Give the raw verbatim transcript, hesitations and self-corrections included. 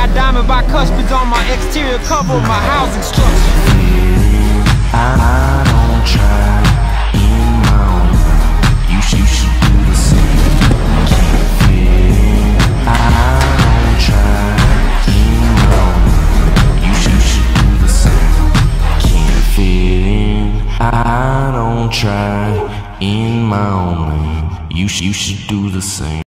got diamond by cuspids on my exterior cover of my housing structure. I, I don't try in my own way. You should, you should do the same. Can't fit. I, I don't try in my own way. You should, you should do the same. Can't fit in. I, I don't try in my own lane. You, you should do the same.